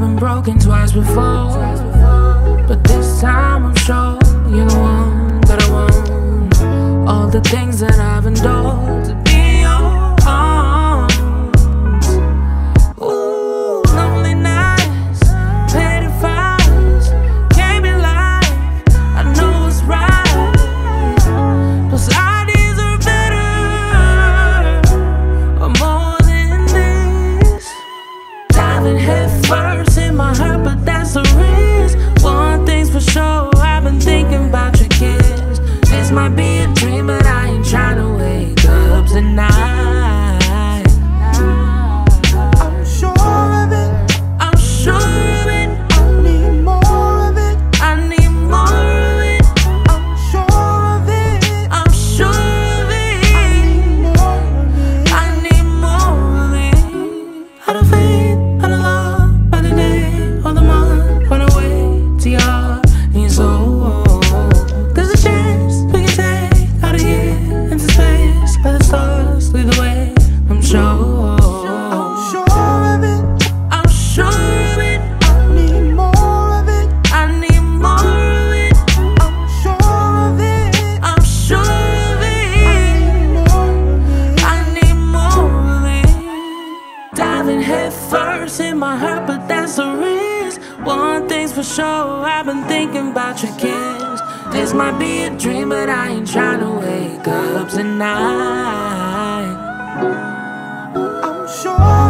been broken twice before, but this time I'm sure you're the one that I want. All the things that I've endured to be yours. Ooh, lonely nights, petty fights, can't be life. I know it's right, 'cause I deserve better, or more than this. Diving head first in my heart, but that's the risk. One thing's for sure, I've been thinking about your kiss. This might be a dream, but I ain't trying to wake up tonight. I'm sure of it. I'm sure of it. I need more of it. I need more of it. I'm sure of it. I'm sure of it. I need more of it. Out of faith, out of love, by the day or the month, run away to your heart and your soul. There's a chance we can take out of here into space. Let the stars lead the way, I'm sure. I'm sure of it. I'm sure of it. I need more of it. I need more of it. I'm sure of it. I'm sure of it. I need more of it. Diving head first in my heart, but that's the risk. One thing's for sure, I've been thinking about your kiss. This might be a dream, but I ain't trying to wake up tonight. I'm sure